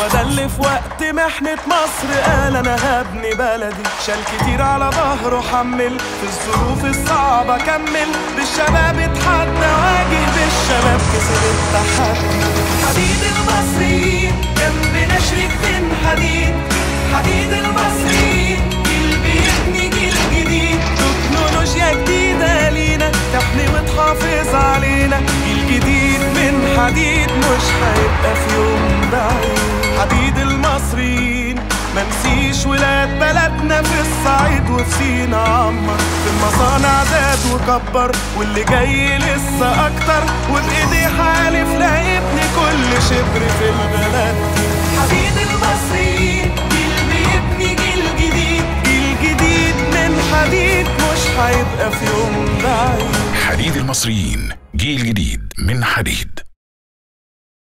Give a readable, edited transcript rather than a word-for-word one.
هو ده اللي في وقت محنة مصر قال انا هبني بلدي. شال كتير على ظهره حمل، في الظروف الصعبة كمل، بالشباب اتحدى واجه، بالشباب كسب التحدي. حديد المصريين جنبنا شريكتين حديد، حديد المصريين جيل بيبني جيل جديد. تكنولوجيا جديدة لينا تحمي وتحافظ علينا، جيل جديد من حديد مش هيبقى في يوم بعيد. حديد المصريين منسيش ولاد بلدنا في الصعيد وفي سينا عمر، في المصانع زاد وكبر واللي جاي لسه اكتر، وبايديه حالف لا يبني كل شبر في البلد. حديد المصريين جيل بيبني جيل جديد، جيل جديد من حديد مش هيبقى في يوم بعيد. حديد المصريين جيل جديد من حديد.